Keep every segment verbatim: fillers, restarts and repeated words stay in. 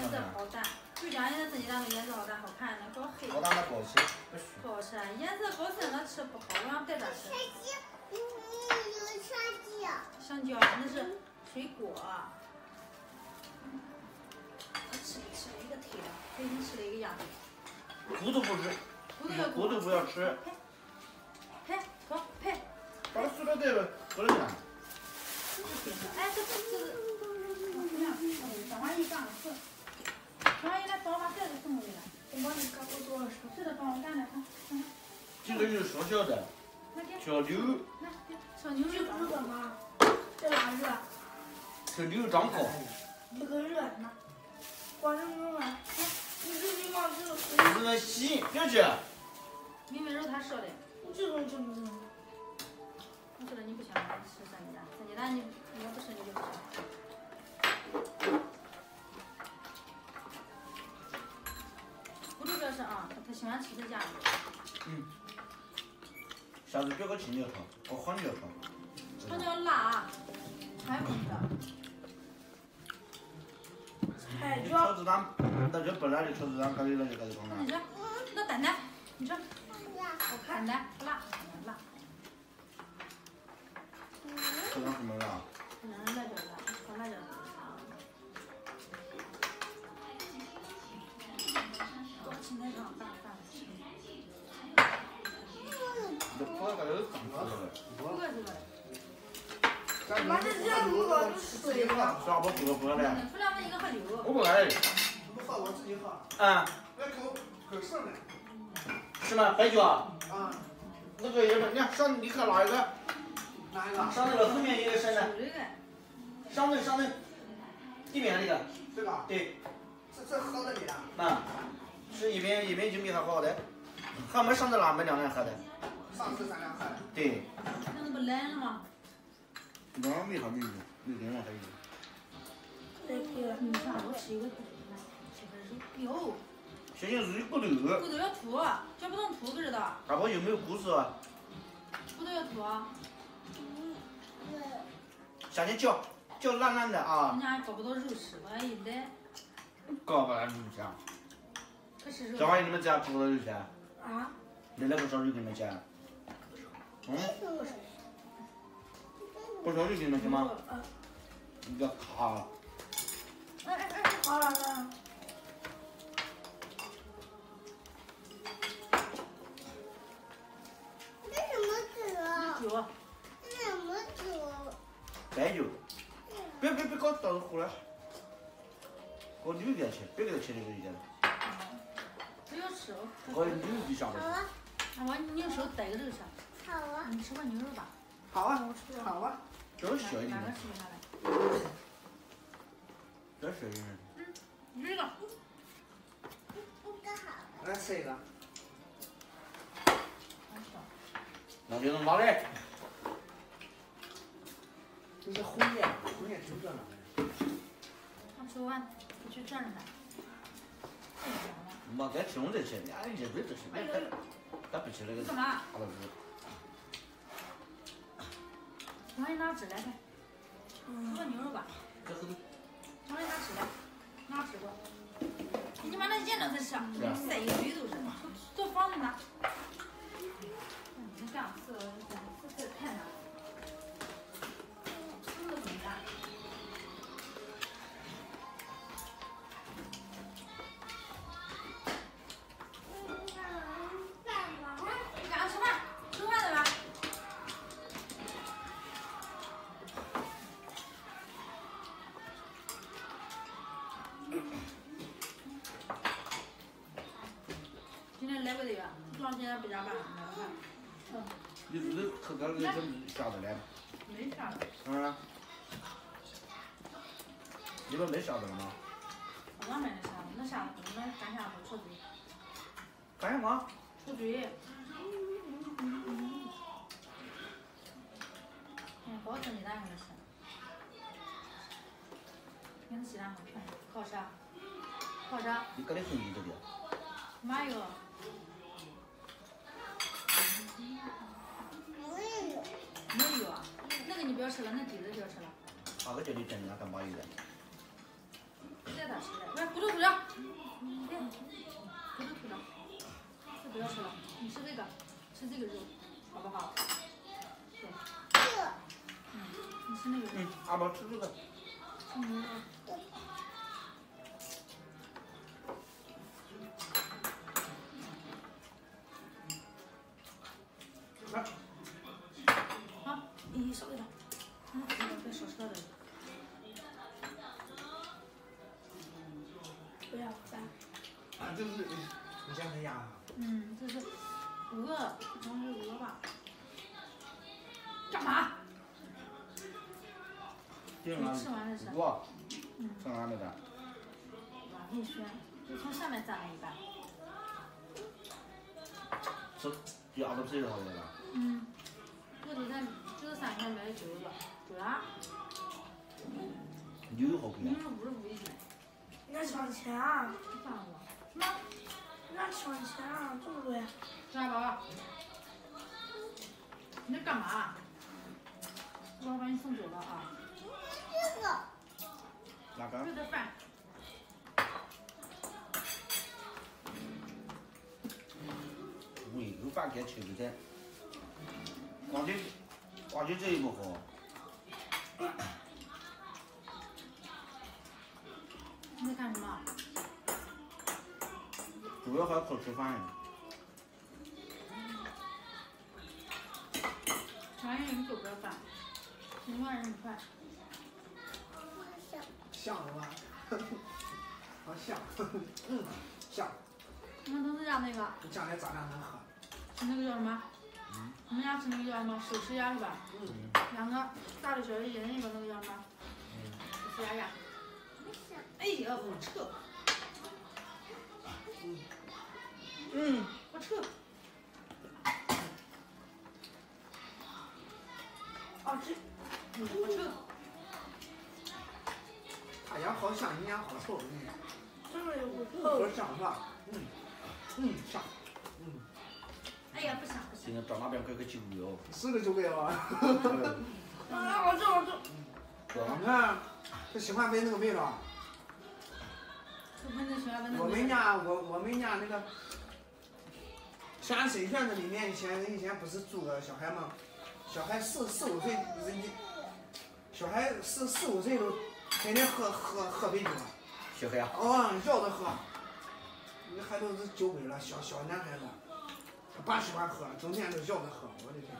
颜色好淡，就讲现在蒸鸡蛋的颜色好淡，好看，那搞黑。 好淡的不好吃，不许。 不好吃，颜色搞深了吃不好，晚上带着吃。 你你有香蕉。 香蕉那是水果。我吃吃了一个腿了，我已经吃了一个鸭腿。 骨头不吃， 骨头要骨头不要吃。 拍，走拍。 把它塑料袋了，搁那呢。 哎，这这这，怎么样？小花姨干了事。小花姨来帮我把袋子送过来了。我帮你干过多少事？是的，帮我干了，看，看。 这个是缩小的，小牛。 来，小牛这个热吗？这哪热？ 小牛张口。 这个热呢。关上门了。哎，你这地方这个。 这个洗，别去。 明明肉他说的。 这种这么热。 我说了你不想吃三鸡蛋，三鸡蛋你你要不吃你就不吃。骨头表示啊，他喜欢吃这家的。 嗯。下次别搞青椒炒，搞黄椒炒。 黄椒辣，还不吃。 菜椒。 炒子蛋，那就本来的炒子蛋，搞的那就搞的东西。那蛋蛋，你说。 好看。 蛋蛋不辣，辣。 这张什么辣？ 嗯，辣椒辣，炒辣椒。我今天上大饭吃。 这铺个这个脏出来了。 铺个这个。 把这这如果就水了。 啥不喝不喝嘞？ 出来问一个喝酒。 我不爱。 不喝我自己喝。 啊。 那口口剩的。 是吗？白酒啊？ 啊。 那个也不，你看上你喝哪一个？ 哪一个？ 上那个后面一个深的。上那上那地面那个。 这个。 对。 这这喝的米啊？ 那，是一边一边就比它好的，还没上次那没两年喝的。 上次咱俩喝的。 对。 那不冷了吗？ 那没啥没有，没跟我还有。 这个。 你上我吃一个，吃个肉。哟。 现在是骨头。 骨头要吐，嚼不动吐不知道。 大宝有没有故事？ 骨头要吐。 下去嚼，嚼烂烂的啊。 人家搞不到肉吃，万一来。 搞不到肉吃啊。 可是肉。 小花你们家搞不到肉吃？ 啊。 你来不烧肉给你们吃？嗯。不烧肉给你们吃吗？你个卡。 哎哎哎，好了了。这什么酒啊？ 酒。 这什么酒？ 白酒。别别别搞倒着喝了。搞牛给他吃，别给他吃这个就行了。 不要吃哦。 搞牛就下不去。 我你用手逮个肉吃。 好啊。 你吃过牛肉吧？ 好啊，我吃好啊。 就是小一点。 哪个吃不下来？ 这小一点。 嗯，这个。 来吃一个。 那就能拿来。 这是红面，红面挺热闹的。 我吃完，我去转转它。 没该吃我再吃，俺一辈子吃，别别，咱不吃那个。 干嘛？ 大老师。 我给你拿纸来看。吃过牛肉吧？ 这后头。 我给你拿纸来，拿纸过。你把那腌着再吃，塞一堆都是。做房子呢。你干这这这太难了。什么都不能干。你赶快吃饭，吃饭了吧？今天来不得呀，老今天不加班，嗯。 你这都可干了，这下子嘞？ 没下子。 嗯。你们没下子了吗？ 我那没得下子，那下子那干下子出嘴。 干什么？ 出嘴。嗯，好吃鸡蛋给你吃。给你鸡蛋好看，好吃啊？好吃。 你搁点红米这里。 妈哟。没有啊，那个你不要吃了，那底子就要吃了。 哪个叫你蒸啊？干嘛有的？ 再咋吃的？喂，骨头出来。 吃这个肉，好不好？对。嗯，你吃那个肉。 嗯，阿宝吃这个。 吃牛肉。 来。 好，你手给他。嗯，别手吃到这里。 不要饭。 啊，这是你像这样啊？ 嗯，这是鹅，好像是鹅吧？干嘛？ 你吃完了是？ 我。 嗯。 吃完没得？ 哇，很香，就从下面蘸了一半。 吃，就熬到皮儿好了吧？ 嗯。这里在这三天买的九十多，对啊。 牛肉好贵啊！ 牛肉五十五一斤。 人家抢钱啊！ 算了吧。什么？ 人家抢钱啊，这么贵。 小宝，你在干嘛？我要把你送走了啊。 这个。 哪个？ 这个饭。 喂，有饭该吃的噻。光就光就这一不好。 你在干什么？ 主要还靠吃饭呀。 常人人做不了饭，另外人很快。 像是吧？好像，嗯，像。 我们同事家那个。 你将来咋样能喝？ 吃那个叫什么？ 嗯。 我们家吃那个叫什么？手吃鸭是吧？ 嗯。 两个大的小的，一人一个那个叫什么？ 嗯。 手吃鸭呀。哎呀，好臭！ 嗯。嗯。 好臭！ 好吃。 嗯，好臭。 他家好香，你家好臭，嗯。 真的有股臭。 好香是吧？嗯。嗯，香。嗯。 哎呀，不香不香。 现在到那边可以去旅游。 是个就给我。 啊，好吃好吃。 你看，他喜欢闻那个味道。我们家我我们家那个山水院子里面以前以前不是住个小孩吗？小孩四四五岁，人家小孩四四五岁都天天喝喝喝啤酒了。 小孩啊？ 哦，要着喝，那还都是酒鬼了，小小男孩子，他爸喜欢喝，整天都要着喝，我的天。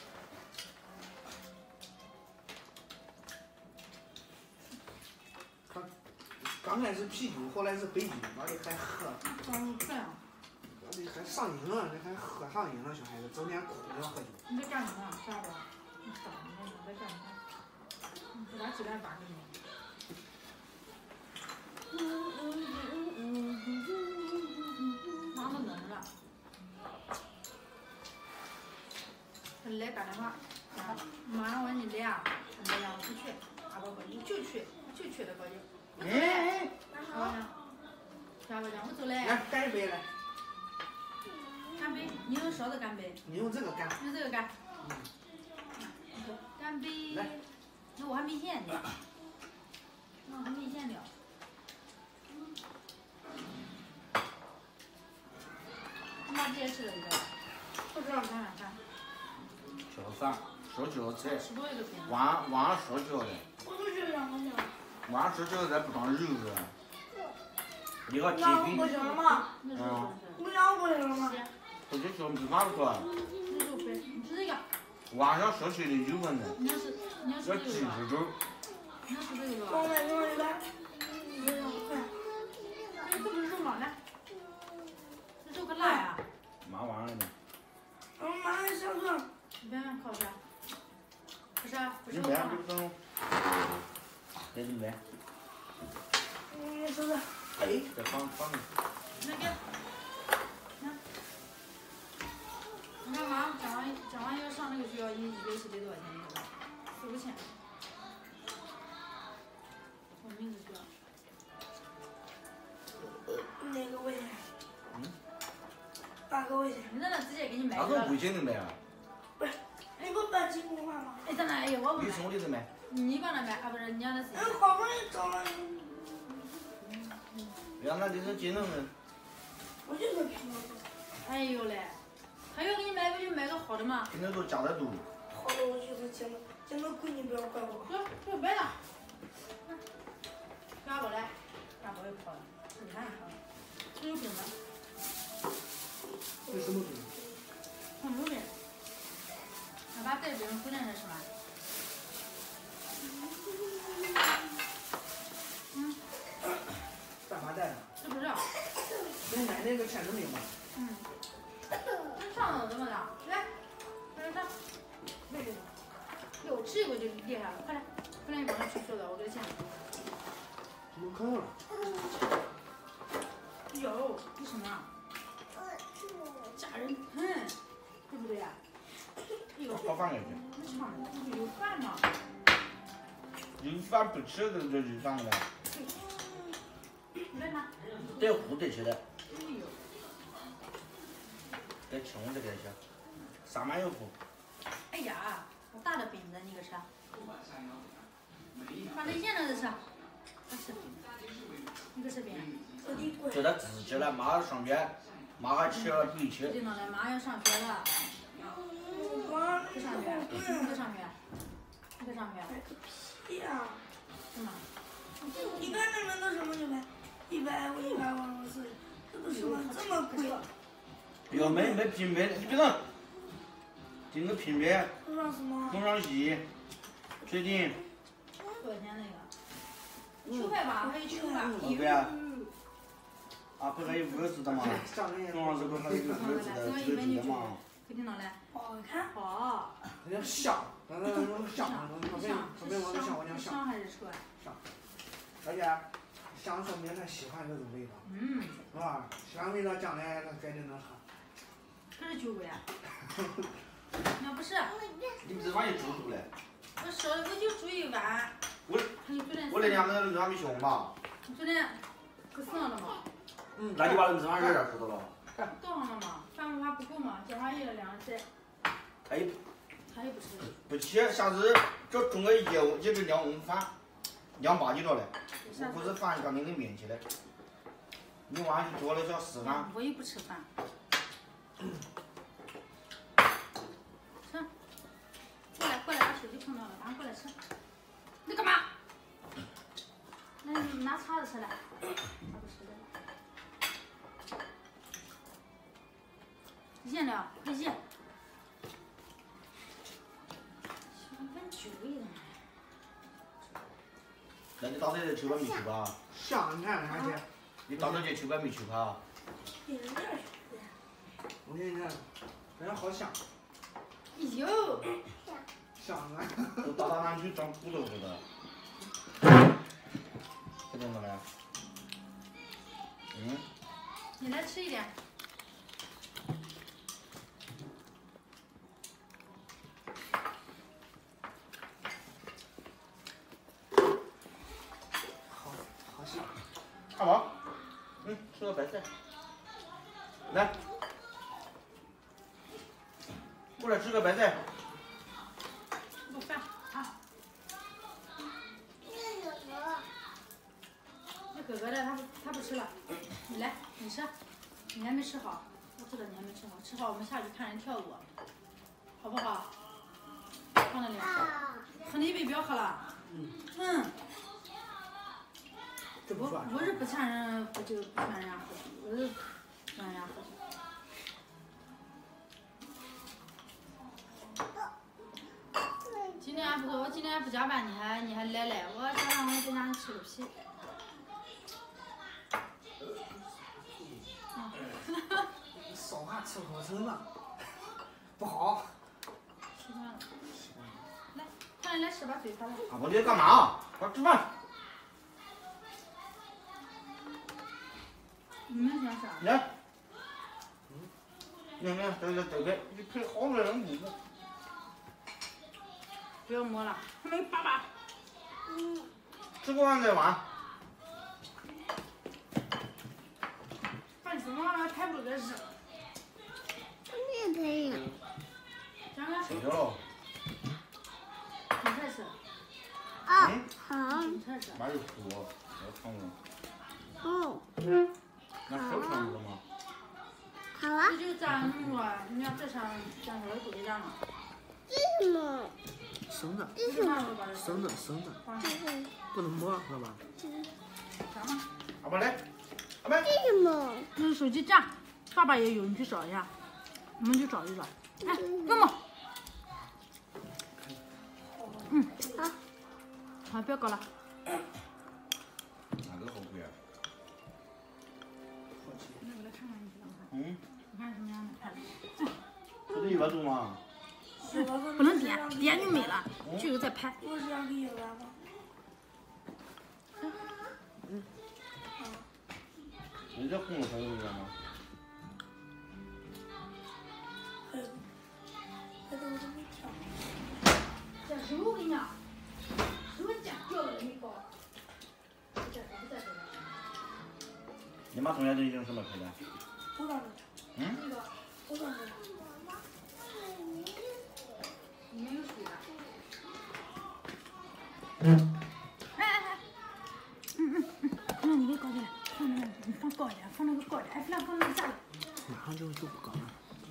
刚开始啤酒，后来是白酒，完了还喝， 装这样， 完了还上瘾了，这还喝上瘾了，小孩子整天哭着喝酒。 你在干什么？下边，你干什么？你在干什么？你给他起来玩呢？忙都冷了。他来打电话，马上问你来啊？来呀，我不去，阿宝高兴，就去，就去的高兴。 哎， 好呀，下个讲我走嘞。 来干一杯来。 干杯！你用勺子干杯。 你用这个干。 用这个干。 嗯。 干杯！ 来。 那我还没现呢。那我还没现了。你妈直接吃了一个。不知道干啥干。 小饭，烧饺子。 吃多一个饼。 晚晚上烧饺子。 我就吃两个呢。 晚上吃饺子不当肉是吧？你个鸡腿。 不行了吗？ 嗯。 不要不行了吗？ 不就小米饭不多。 那就别，你吃这个。 晚上烧起的油分呢。 你要吃，你要吃这个。 要鸡翅粥。 你要吃这个吧？ 我来给我一碗。不要快。 这不是肉吗？来。这肉可辣呀。 麻完了呢。 我马上下课。 你别烤一下。不是，不是你买这种。这怎么买？ 你说的。 哎，再放放进去。 那个，那，你看马上讲完讲完要上那个学校，一一学期得多少钱？你知道？四五千。我们那个学校。 哪个位置？ 嗯。 哪个位置？ 你在那直接给你买。 哪个贵钱的买啊？ 不是，你不办金公话吗？ 哎，在那哎呀，我不买。 你送的买。 你帮他买啊？不是，你让他自己。 哎，好不容易找了。 原来你是金融人。 我就是平。 哎呦嘞！ 他要给你买不就买个好的嘛。 今天都加的多。 好的，我就是捡的，捡的贵你不要怪我。 走，走别了。拿过来，拿过来泡了，你看看，这有冰的。 这什么冰？ 红油冰。我把这冰回来了是吧？嗯。 干嘛带的？ 知不知道？ 跟奶奶个千层饼吧。 嗯。这上头怎么了？来，来上。来这个。哟，吃一个就厉害了，快来，快来你帮我取塑料，我给他钱。 怎么看了？ 有，你什么啊？家人疼，对不对呀？一个好饭感觉。 那唱的，不是有饭吗？ 有饭不吃的就就饭了。 来拿。 得糊得吃的。 哎呦。 该吃我这个吃，上面有糊。 哎呀，我大的饼子你给吃。把那腌了的吃。我吃。你给吃饼。 就他自己了，妈上学，妈还吃了没吃。 对呢，来，妈要上学了。不上学，不上学，不上学。 屁呀！ 是吗？ 你看这门都什么牛排？一百五、一百五、二十四，这都什么这么贵？ 哟，没没平面，你别弄。订个平面。 多少什么？ 工商系，确定。 多少钱那个？九块八，还有九块。 一百。啊，不还有五十的嘛？中央这不还有个五十的，几个几的嘛？ 快点拿来。 好看。 好。 那叫香，那那那种香，特别特别往那香，我讲香。 香还是臭啊？ 香。而且香说明他喜欢这种味道。 嗯。 是吧？喜欢味道，将来他绝对能喝。 这是酒鬼啊？那不是。 你不是把你煮熟了？ 我烧，我就煮一碗。 我我那天那那还没熊吧？ 你昨天可剩了嘛？ 嗯，那你把那芝麻馅儿吃到了？ 倒上了嘛，饭还不够嘛，叫上一了两菜。 他也他也不吃。 不吃，下次就种个油，就是凉饭，凉八斤了嘞。我不是饭刚那个面去的。你晚上去做了叫四饭。 我也不吃饭。吃。过来过来，把手机碰到了，赶快过来吃。你干嘛？那你拿叉子吃来。他不吃的。腌了，快腌。跟酒一样。 那你到那去吧没去吧？ 香，你看看去。 你到那去去吧没去吧？ 我给你看，人家好香。 哟。 香啊！ 都到大南去长骨头去了。这怎么了？嗯。 你来吃一点。 好，好香。 看吧。嗯，吃个白菜。来。过来吃个白菜。 不饭啊。那哥哥的他不他不吃了，你来你吃，你还没吃好，我知道你还没吃好，吃好我们下去看人跳舞，好不好？放那里，喝那一杯不要喝了。嗯。嗯。我我是不劝人喝酒，不劝人家喝酒，我是让人家喝酒。今天还不错，我今天还不加班，你还你还来来，我加班我在家吃个屁。 烧饭吃口成了，不好。 吃饭了。来，快点来吃吧，嘴馋了。 啊，我这干嘛？快吃饭。 你们想啥？ 来。你看，这个这个，你配好多人不？ 不要摸了，还没爸爸。 嗯。吃过饭再玩。 饭吃完了排不个事。 你也可以。 讲个。 睡觉。 芹菜吃。 啊，好。 芹菜吃。 哪有苦？要看我。 哦。 那手看着吗？ 好啊。 这就炸那么多，你要这上酱油煮的酱吗？ 这是什么？ 生的， 这是啥味道的？ 生的，生的， 这是不能摸，知道吧？ 啥吗？ 阿爸来，阿爸。 这是什么？ 那是手机架，爸爸也有，你去找一下，我们去找一找。哎，那么，嗯， 好， 好，不要搞了。 哪个好贵啊？ 那我来看看你知道吗？ 嗯， 你看什么样的？看。 不是一百多吗？ 不能点，点就没了，这个再拍。 我是两个一百吗？ 人家红的还有一个吗？ 还有，还有我都没挑。 这手我跟你讲，手剪掉了没搞。不在这，不在这。 你妈从小就已经什么配的？ 我当着， 嗯？ 那个我当着。 里面有水的。嗯。哎哎哎。嗯嗯嗯，那你给搞起来，放那个，你放高一点，放那个高一点，哎，不要放那个下来。 马上就就不搞了。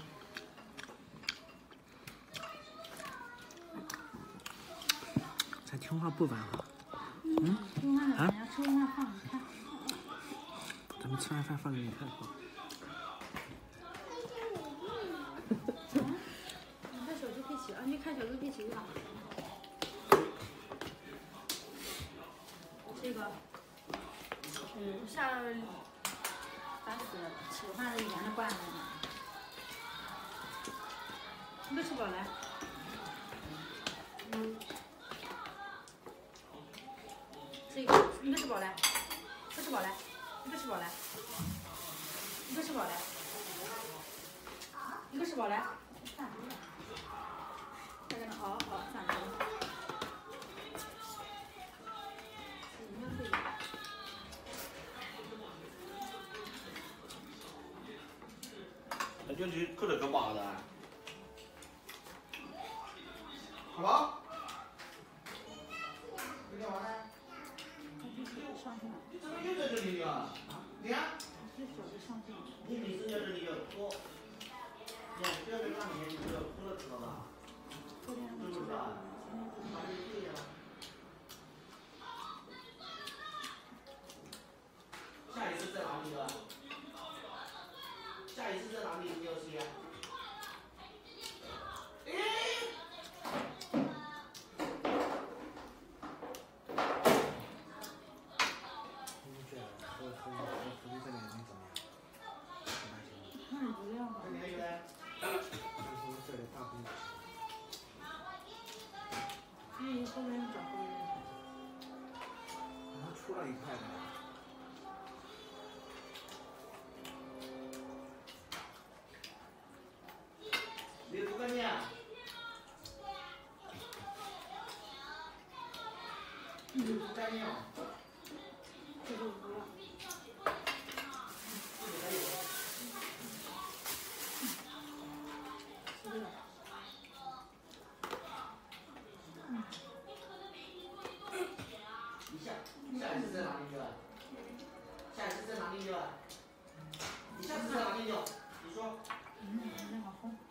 咱听话不晚啊。嗯？ 吃完了，人家吃完饭放，你看。 咱们吃完饭放给你看好。 你看小猪佩奇啊，你看小猪佩奇吧。这个，嗯，下咋死了？喜欢的盐的罐子呢。你没吃饱来？嗯。这个，你没吃饱来？不吃饱来？你不吃饱来？你不吃饱来？你不吃饱来？饭多了。在这熬熬饭多了。 那就去可这个麻的。好吧。你干嘛呢？ 上线了。 你怎么又在这里呢？你看。 这手机上线了。 你每次在这里要拖，你看不要在上面，你不要拖了，知道吧？ 昨天是不是啊？把这个对呀。下一次在哪里啊？下一次在哪里？你要谁呀？ 你觉得和和和和你这两人怎么样？ 看着不亮了。 那你呢？ 但是我这里大部分。 嗯，后面找后面。 好像出了一块的。 你不干净啊？你不干净啊？ 这就无了。这个。嗯。 你下下一次在哪里去啊？下一次在哪里去啊？你下次在哪里去？你说。 嗯，那个红。